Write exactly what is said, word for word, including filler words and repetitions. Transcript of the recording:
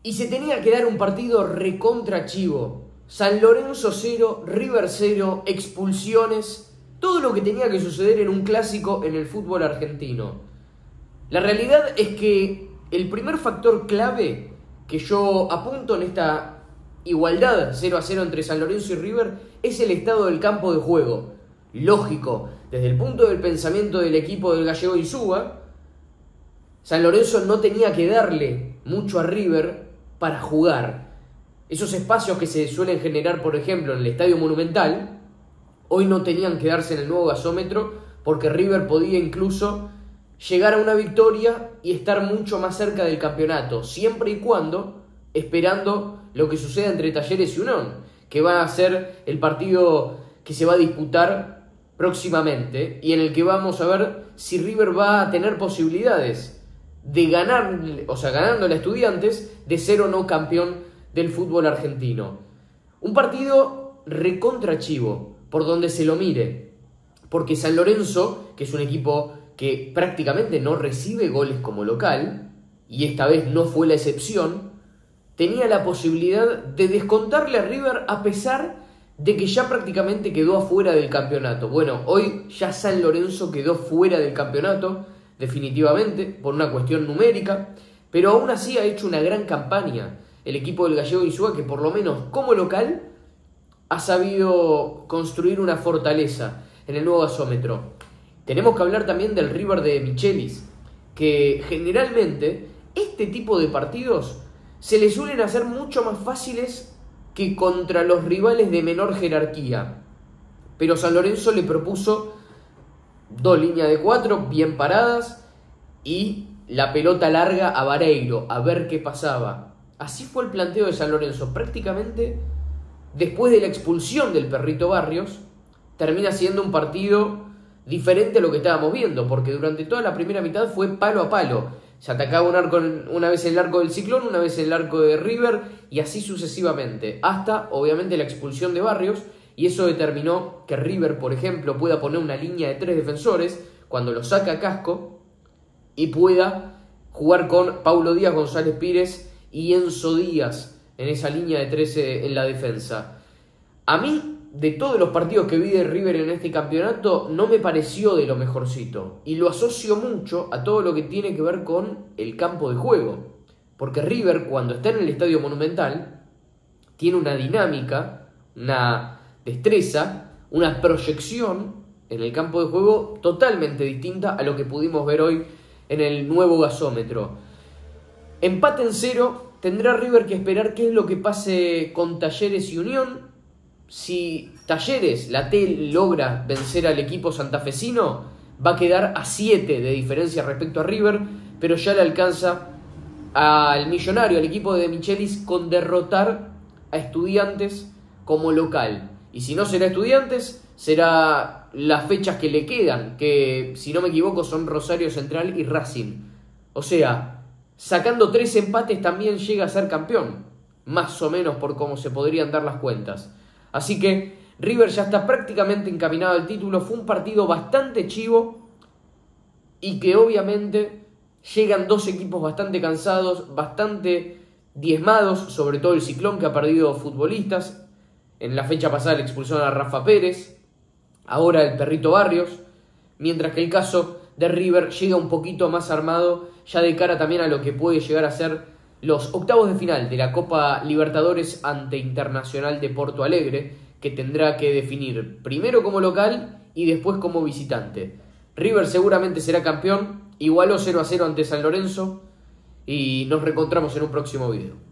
Y se tenía que dar un partido recontra chivo. San Lorenzo cero, River cero, expulsiones, todo lo que tenía que suceder en un clásico en el fútbol argentino. La realidad es que el primer factor clave que yo apunto en esta igualdad cero a cero entre San Lorenzo y River es el estado del campo de juego. Lógico, desde el punto del pensamiento del equipo del Gallego Insúa, San Lorenzo no tenía que darle mucho a River para jugar. Esos espacios que se suelen generar, por ejemplo, en el Estadio Monumental, hoy no tenían que darse en el nuevo gasómetro porque River podía incluso llegar a una victoria y estar mucho más cerca del campeonato, siempre y cuando esperando lo que suceda entre Talleres y Unión, que va a ser el partido que se va a disputar próximamente y en el que vamos a ver si River va a tener posibilidades de ganar, o sea, ganándole a Estudiantes, de ser o no campeón del fútbol argentino. Un partido recontra chivo, por donde se lo mire, porque San Lorenzo, que es un equipo que prácticamente no recibe goles como local, y esta vez no fue la excepción, tenía la posibilidad de descontarle a River a pesar de que ya prácticamente quedó afuera del campeonato. Bueno, hoy ya San Lorenzo quedó fuera del campeonato, definitivamente, por una cuestión numérica, pero aún así ha hecho una gran campaña el equipo del Gallego Insúa, que por lo menos como local ha sabido construir una fortaleza en el nuevo gasómetro. Tenemos que hablar también del River de Michelis, que generalmente este tipo de partidos se le suelen hacer mucho más fáciles que contra los rivales de menor jerarquía. Pero San Lorenzo le propuso dos líneas de cuatro bien paradas y la pelota larga a Vareiro, a ver qué pasaba. Así fue el planteo de San Lorenzo. Prácticamente, después de la expulsión del Perrito Barrios, termina siendo un partido diferente a lo que estábamos viendo, porque durante toda la primera mitad fue palo a palo. Se atacaba un arco, una vez el arco del Ciclón, una vez el arco de River, y así sucesivamente, hasta obviamente la expulsión de Barrios, y eso determinó que River, por ejemplo, pueda poner una línea de tres defensores cuando lo saca Casco y pueda jugar con Paulo Díaz, González Pires y Enzo Díaz en esa línea de trece en la defensa. A mí, de todos los partidos que vi de River en este campeonato, no me pareció de lo mejorcito. Y lo asocio mucho a todo lo que tiene que ver con el campo de juego. Porque River, cuando está en el Estadio Monumental, tiene una dinámica, una destreza, una proyección en el campo de juego totalmente distinta a lo que pudimos ver hoy en el nuevo gasómetro. Empate en cero, tendrá River que esperar qué es lo que pase con Talleres y Unión. Si Talleres, la T, logra vencer al equipo santafesino, va a quedar a siete de diferencia respecto a River, pero ya le alcanza al Millonario, al equipo de Michelis, con derrotar a Estudiantes como local. Y si no será Estudiantes, será las fechas que le quedan, que si no me equivoco son Rosario Central y Racing. O sea, sacando tres empates también llega a ser campeón, más o menos por cómo se podrían dar las cuentas. Así que River ya está prácticamente encaminado al título. Fue un partido bastante chivo y que obviamente llegan dos equipos bastante cansados, bastante diezmados, sobre todo el Ciclón, que ha perdido futbolistas. En la fecha pasada le expulsaron a Rafa Pérez, ahora el Perrito Barrios, mientras que el caso de River llega un poquito más armado, ya de cara también a lo que puede llegar a ser los octavos de final de la Copa Libertadores ante Internacional de Porto Alegre, que tendrá que definir primero como local y después como visitante. River seguramente será campeón, igualó cero a cero ante San Lorenzo y nos reencontramos en un próximo video.